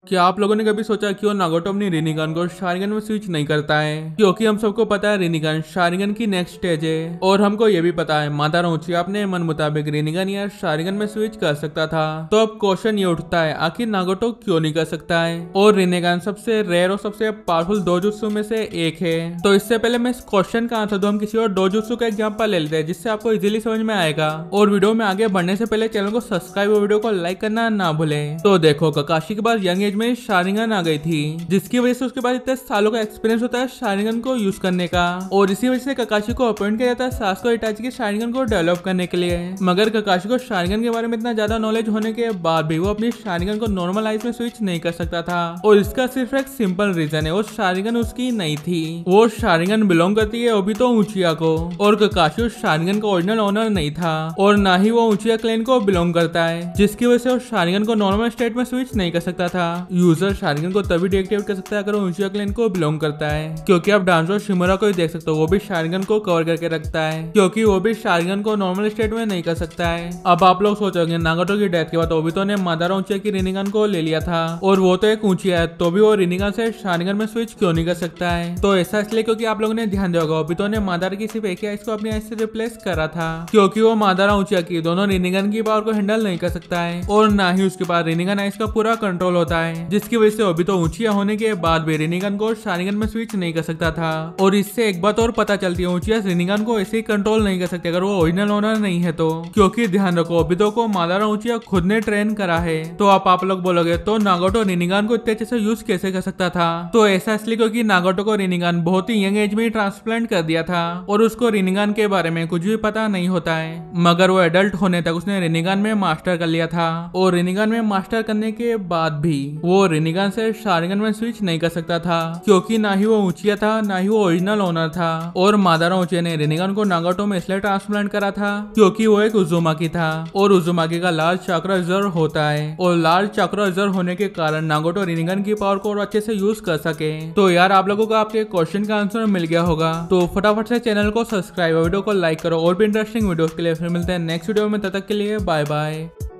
क्या आप लोगों ने कभी सोचा क्यों नागोटो अपनी रिनिगन को शारिगन में स्विच नहीं करता है? क्योंकि हम सबको पता है रिनिगन शारिगन की नेक्स्ट स्टेज है और हमको ये भी पता है मादारा उचिया अपने मन मुताबिक रिनिगन या शारिगन में स्विच कर सकता था। तो अब क्वेश्चन ये उठता है आखिर नागोटो क्यों नहीं कर सकता है? और रिनिगन सबसे रेयर और सबसे पावरफुल डोजुत्सु में से एक है। तो इससे पहले मैं इस क्वेश्चन का आंसर दूं, हम किसी और डोजुत्सु का एग्जांपल ले लेते हैं जिससे आपको इजीली समझ में आएगा। और वीडियो में आगे बढ़ने से पहले चैनल को सब्सक्राइब और वीडियो को लाइक करना ना भूले। तो देखो, ककाशी के पास यंग एज में शारिगन आ गई थी, जिसकी वजह से उसके पास इतने सालों का एक्सपीरियंस होता है शारिगन को यूज करने का। और इसी वजह से ककाशी को अपॉइंट किया जाता है सासुको इटाची के शारिगन को डेवलप करने के लिए। मगर ककाशी को शारिगन के बारे में इतना ज्यादा नॉलेज होने के बाद भी वो अपनी शारिगन को नॉर्मल आइज में स्विच नहीं कर सकता था। और इसका सिर्फ एक सिंपल रीजन है, वो शारिगन उसकी नहीं थी। वो शारिगन बिलोंग करती है ओबितो उचिया को, और ककाशी उस शारिगन का ओरिजिनल ओनर नहीं था और ना ही वो उचिया क्लैन को बिलोंग करता है, जिसकी वजह से वो शारिगन को नॉर्मल स्टेट में स्विच नहीं कर सकता था। यूजर शारिगन को तभी डीएक्टिवेट कर सकता है अगर वो उचिया क्लैन को बिलोंग करता है, क्योंकि आप डांसर शिमुरा को ही देख सकते हो, वो भी शारिगन को कवर करके रखता है, क्योंकि वो भी शारिगन को नॉर्मल स्टेट में नहीं कर सकता है। अब आप लोग सोचोगे नागोटो की डेथ के बाद ओबितो ने मादारा उचिया की रिनिगन को ले लिया था और वो तो एक उचिया है, तो भी वो रिनिगन से शारिगन में स्विच क्यों नहीं कर सकता है? तो ऐसा इसलिए क्योंकि आप लोगों ने ध्यान दिया होगा ओबितो ने मादारा की सिर्फ एक ही आइस को अपनी आइस से रिप्लेस करा था, क्योंकि वो मादारा उचिया की दोनों रिनिगन की पावर को हैंडल नहीं कर सकता है और ना ही उसके पास रिनिगन आइस का पूरा कंट्रोल होता है, जिसकी वजह से ओबितो उचिया होने के बाद भी रिनिगन को शारिगन में स्विच नहीं कर सकता था। और इससे एक बात और पता चलती है, उचिया रिनिगन को ऐसे ही कंट्रोल नहीं कर सकते अगर वो ओरिजिनल ओनर नहीं है तो, क्योंकि ध्यान रखो ओबितो को मादारा उचिया खुद ने ट्रेन करा है। तो आप लोग बोलोगे तो नागोटो रिनिगन को इतने अच्छे से यूज कैसे कर सकता था? तो ऐसा इसलिए क्योंकि नागोटो को रिनिगन बहुत ही यंग एज में ही ट्रांसप्लांट कर दिया था और उसको रिनिगन के बारे में कुछ भी पता नहीं होता है, मगर वो एडल्ट होने तक उसने रिनिगन में मास्टर कर लिया था। और रिनिगन में मास्टर करने के बाद भी वो रिनिगन से शारिगन में स्विच नहीं कर सकता था, क्योंकि ना ही वो उचिया था ना ही वो ओरिजिनल ओनर था। और मादारा उचिया ने रिनिगन को नागोटो में इसलिए ट्रांसप्लांट करा था क्योंकि वो एक उजुमाकी था और उजुमाकी का लार्ज चक्र रिजर्व होता है, और लार्ज चक्र रिजर्व होने के कारण नागोटो रिनिगन की पावर को और अच्छे से यूज कर सके। तो यार आप लोगों को आपके क्वेश्चन का आंसर मिल गया होगा, तो फटाफट से चैनल को सब्सक्राइब और वीडियो को लाइक करो और भी इंटरेस्टिंग वीडियोस के लिए। फिर मिलते हैं नेक्स्ट वीडियो में, तब तक के लिए बाय बाय।